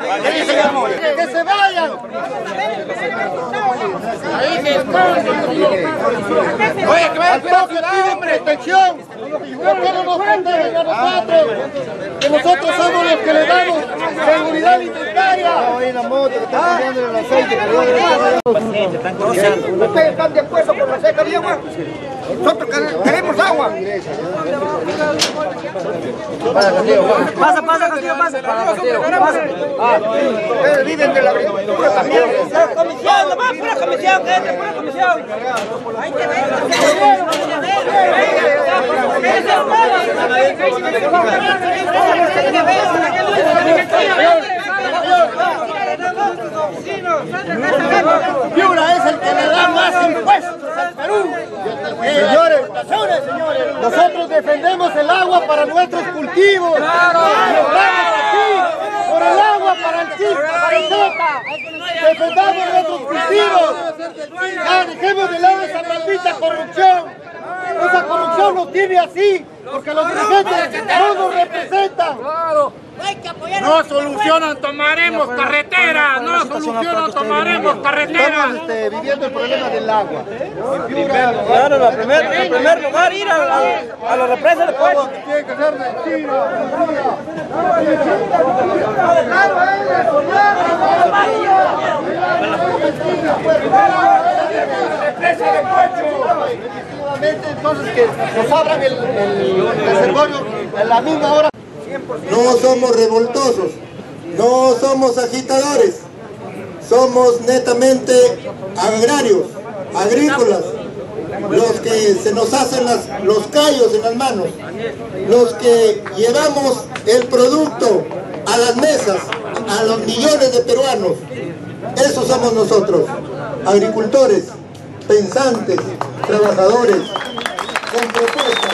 ¡Que se vayan! Oye, que vayan protección. ¿Por qué no nos protegen a nosotros? Que nosotros somos los que le damos seguridad alimentaria. ¿Ustedes están de acuerdo con la seca de agua? Nosotros queremos agua. Pasa, Castillo, pasa. Ustedes viven de la agricultura también. Comisión, nomás, pura comisión, pura comisión. Ahí te Piura es el que le da más impuestos al Perú. Señores, nosotros defendemos el agua para nuestros cultivos. Estamos aquí por el agua para el Zeta. Defendamos nuestros cultivos. Ya, dejemos de lado esa maldita corrupción. Esa corrupción nos tiene así, porque los dirigentes no nos representan. No solucionan, tomaremos carretera. No solucionan, tomaremos carretera. Estamos viviendo el problema del agua. Claro, en primer lugar ir a la represa de Pueblo. Tiene que ser mentira. Entonces que nos abran el reservorio a la misma hora. No somos revoltosos, no somos agitadores, somos netamente agrarios, agrícolas, los que se nos hacen los callos en las manos, los que llevamos el producto a las mesas, a los millones de peruanos. Esos somos nosotros, agricultores, pensantes, trabajadores, con propuestas.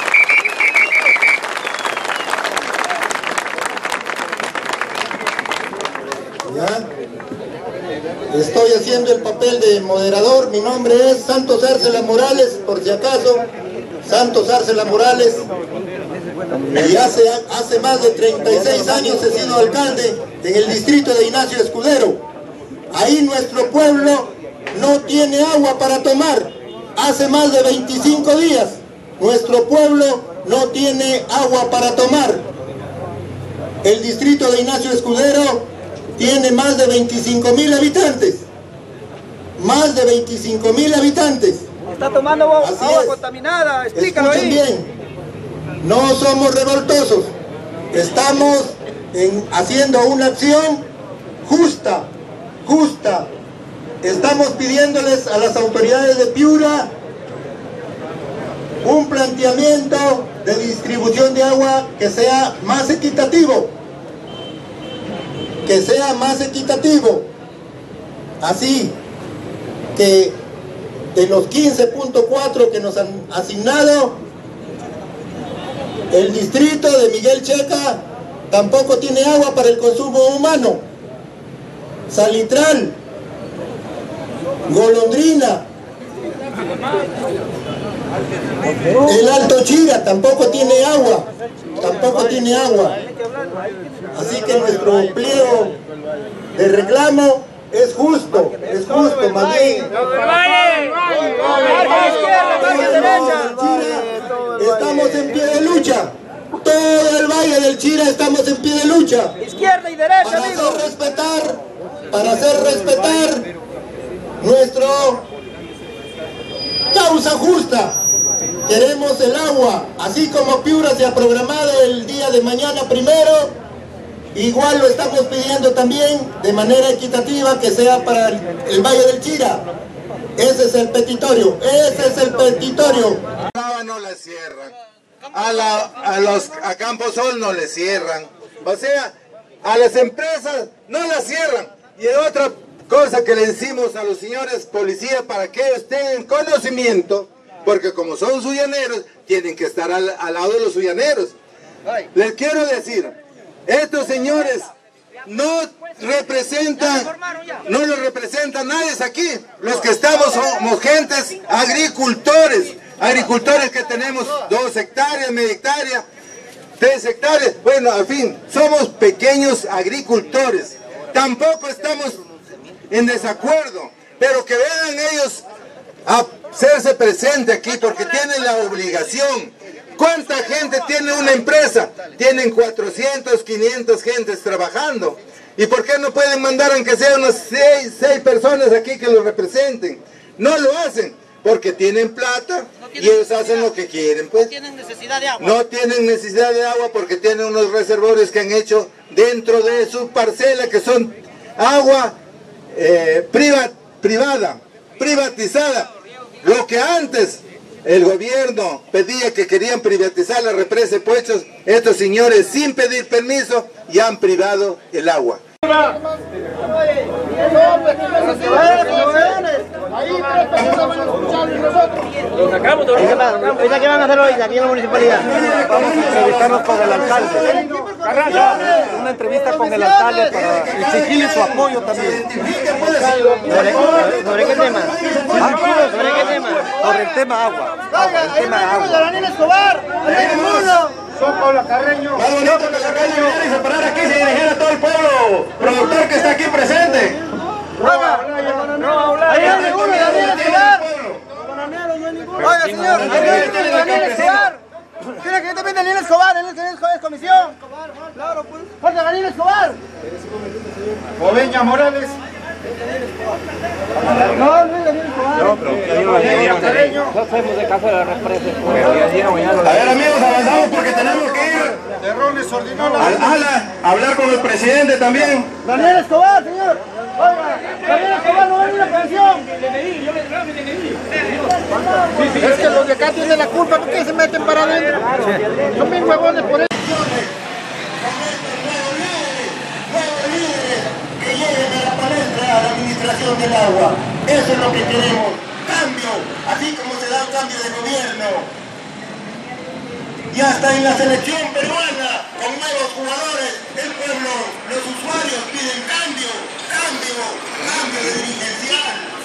¿Ya? Estoy haciendo el papel de moderador. Mi nombre es Santos Arcela Morales, por si acaso. Santos Arcela Morales. Y hace más de 36 años he sido alcalde en el distrito de Ignacio Escudero. Ahí nuestro pueblo no tiene agua para tomar. Hace más de 25 días nuestro pueblo no tiene agua para tomar. El distrito de Ignacio Escudero tiene más de 25.000 habitantes. Más de 25.000 habitantes. Está tomando agua contaminada, explícalo ahí. Bien, no somos revoltosos. Estamos haciendo una acción justa. Estamos pidiéndoles a las autoridades de Piura un planteamiento de distribución de agua que sea más equitativo. Que sea más equitativo. Así que de los 15.4 que nos han asignado, el distrito de Miguel Checa tampoco tiene agua para el consumo humano. Salitral, Golondrina, el Alto Chira tampoco tiene agua. Así que nuestro pliego de reclamo es justo, más bien. Estamos en pie de lucha. Todo el Valle del Chira estamos en pie de lucha. Izquierda y derecha, amigo. Para hacer respetar nuestra causa justa. Queremos el agua, así como Piura se ha programado el día de mañana primero, igual lo estamos pidiendo también de manera equitativa que sea para el Valle del Chira. Ese es el petitorio, No la cierran, a Camposol no le cierran, o sea, a las empresas no la cierran. Y otra cosa que le decimos a los señores policías para que ellos tengan conocimiento, porque como son suyaneros, tienen que estar al lado de los suyaneros. Les quiero decir, estos señores no los representa nadie aquí. Los que estamos somos gentes agricultores que tenemos 2 hectáreas, media hectárea, 3 hectáreas, bueno, al fin, somos pequeños agricultores. tampoco estamos en desacuerdo, pero que vengan ellos a hacerse presente aquí porque tienen la obligación. ¿Cuánta gente tiene una empresa? Tienen 400, 500 gentes trabajando. ¿Y por qué no pueden mandar aunque sea unas 6 personas aquí que los representen? No lo hacen porque tienen plata y ellos hacen lo que quieren, pues. No tienen necesidad de agua. No tienen necesidad de agua porque tienen unos reservorios que han hecho dentro de su parcela que son agua privatizada. Lo que antes el gobierno pedía que querían privatizar la represa de Poechos, estos señores sin pedir permiso ya han privado el agua. Lo sacamos, ¿Ahorita qué van a hacer hoy aquí en la municipalidad? Vamos a entrevistarnos con el alcalde. Una entrevista con el alcalde para exigirle su apoyo también. ¿Sobre qué tema? ¿Sobre qué tema? Por el tema agua. El tema agua. Daniel Escobar. Son Pablo Carreño. Más bonito que la calle y se parar aquí y se dirigir a todo el pueblo productor que está aquí presente. Ahí viene uno, Daniel Escobar. Oiga, señor, Daniel Escobar. Tiene que también Daniel Escobar, Daniel Escobar es comisión. Claro, pues. Fuerza, Daniel Escobar. Joveña Morales. No es Daniel Escobar. No, pero no fuimos de casa de la represa. A ver, amigos, avanzamos porque tenemos que ir Terrones ordenó al ala a hablar con el presidente también. Daniel Escobar, señor. Oiga, Daniel Escobar no va a venir a la comisión. Es que los de acá tienen la culpa, ¿por qué se meten para adentro? Son bien huevones por eso. Que lleguen a la palestra a la administración del agua. Eso es lo que queremos. Cambio, así como se da un cambio de gobierno. Y hasta en la selección peruana, con nuevos jugadores, el pueblo, los usuarios piden cambio, cambio de dirigencial.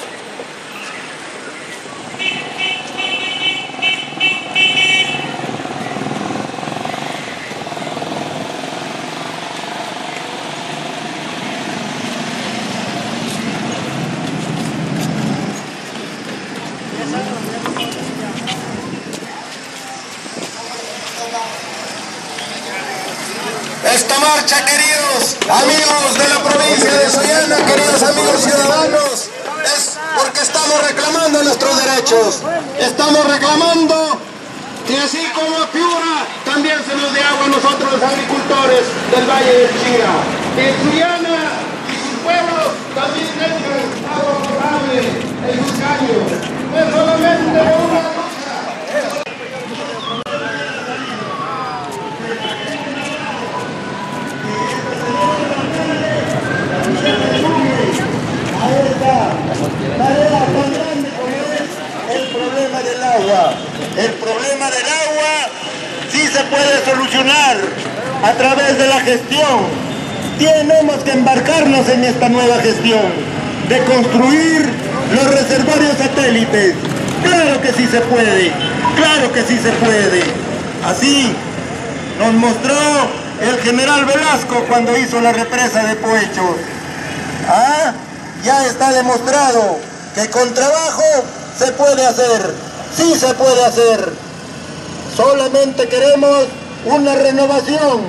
Esta marcha, queridos amigos de la provincia de Sullana, queridos amigos ciudadanos, es porque estamos reclamando nuestros derechos. Estamos reclamando que así como a Piura también se nos dé agua a nosotros los agricultores del Valle del Chira. Que Sullana y sus pueblos también tengan agua potable en sus caños. No es solamente una cosa. Tarea tan grande como es el problema del agua. El problema del agua sí se puede solucionar a través de la gestión. Tenemos que embarcarnos en esta nueva gestión de construir los reservorios satélites. Claro que sí se puede, claro que sí se puede. Así nos mostró el general Velasco cuando hizo la represa de Poechos. Ya está demostrado que con trabajo se puede hacer, sí se puede hacer. Solamente queremos una renovación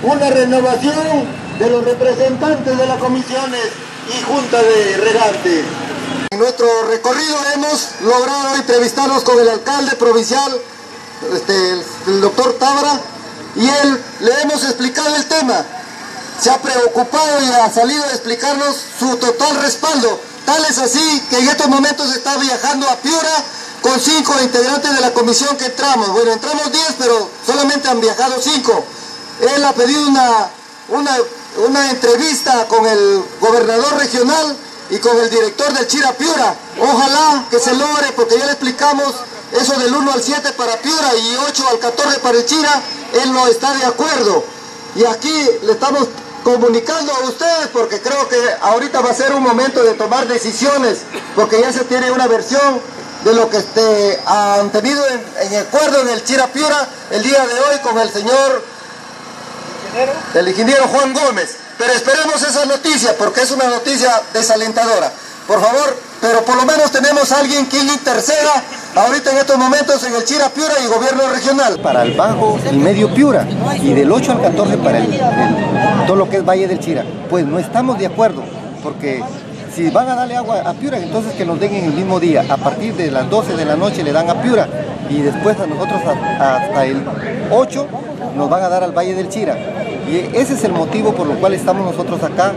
de los representantes de las comisiones y junta de regantes. En nuestro recorrido hemos logrado entrevistarnos con el alcalde provincial, el doctor Tábara, y le hemos explicado el tema. Se ha preocupado y ha salido a explicarnos su total respaldo. Tal es así que en estos momentos está viajando a Piura con 5 integrantes de la comisión que entramos. Bueno, entramos 10, pero solamente han viajado 5. Él ha pedido una entrevista con el gobernador regional y con el director del Chira Piura. Ojalá que se logre, porque ya le explicamos eso del 1 al 7 para Piura y 8 al 14 para el Chira. Él no está de acuerdo. Y aquí le estamos comunicando a ustedes porque creo que ahorita va a ser un momento de tomar decisiones, porque ya se tiene una versión de lo que han tenido en acuerdo en el Chira Piura el día de hoy con el ingeniero Juan Gómez. pero esperemos esa noticia, porque es una noticia desalentadora. Por favor, pero por lo menos tenemos a alguien quien interceda ahorita en estos momentos en el Chira Piura y gobierno regional. Para el bajo y medio Piura, y del 8 al 14 para todo lo que es Valle del Chira. Pues no estamos de acuerdo, porque si van a darle agua a Piura, entonces que nos den en el mismo día. A partir de las 12 de la noche le dan a Piura, y después a nosotros hasta el 8 nos van a dar al Valle del Chira. Y ese es el motivo por lo cual estamos nosotros acá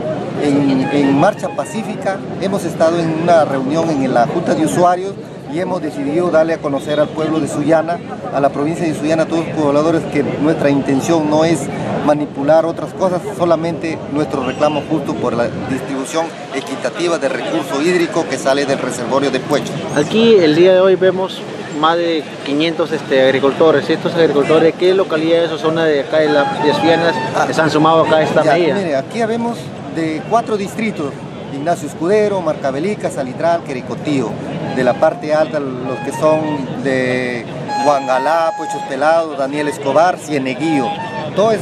en marcha pacífica. Hemos estado en una reunión en la Junta de Usuarios y hemos decidido darle a conocer al pueblo de Sullana, a la provincia de Sullana, a todos los pobladores, que nuestra intención no es manipular otras cosas, solamente nuestro reclamo justo por la distribución equitativa de recurso hídrico que sale del reservorio de Puecho. Aquí el día de hoy vemos más de 500 agricultores. Estos agricultores, ¿de qué localidades o zona de acá de Sullana que se han sumado acá a esta medida? Mire, aquí vemos de 4 distritos: Ignacio Escudero, Marcabelica, Salitral, Quericotío. De la parte alta, los que son de Huangalá, Puechos Pelados, Daniel Escobar, Cieneguillo. Todos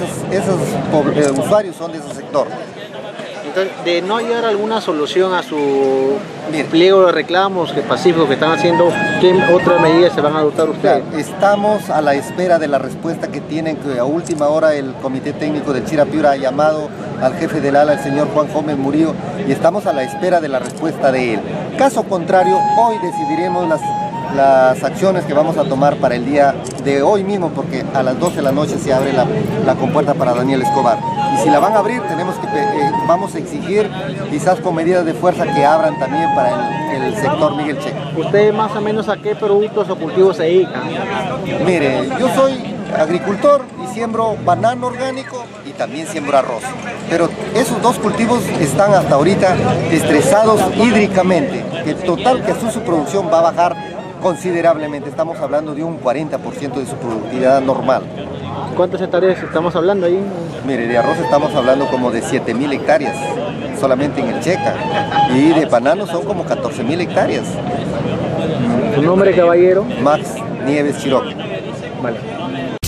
esos usuarios son de ese sector. Entonces, de no hallar alguna solución a su pliego de reclamos pacíficos que están haciendo, ¿qué otras medidas se van a adoptar ustedes? Estamos a la espera de la respuesta que tienen, que a última hora el Comité Técnico del Chira Piura ha llamado al jefe del ala, el señor Juan Gómez Murillo, y estamos a la espera de la respuesta de él. Caso contrario, hoy decidiremos las acciones que vamos a tomar para el día de hoy mismo, porque a las 12 de la noche se abre la compuerta para Daniel Escobar. Y si la van a abrir, vamos a exigir, quizás con medidas de fuerza, que abran también para el sector Miguel Checa. ¿Usted más o menos a qué productos o cultivos se dedica? Mire, yo soy agricultor y siembro banano orgánico y también siembro arroz. Pero esos dos cultivos están hasta ahorita estresados hídricamente, que total que su producción va a bajar considerablemente. Estamos hablando de un 40% de su productividad normal. ¿Cuántas hectáreas estamos hablando ahí? Mire, de arroz estamos hablando como de 7.000 hectáreas solamente en el Checa, y de banano son como 14.000 hectáreas. ¿Su nombre, caballero? Max Nieves Chiroc. Vale.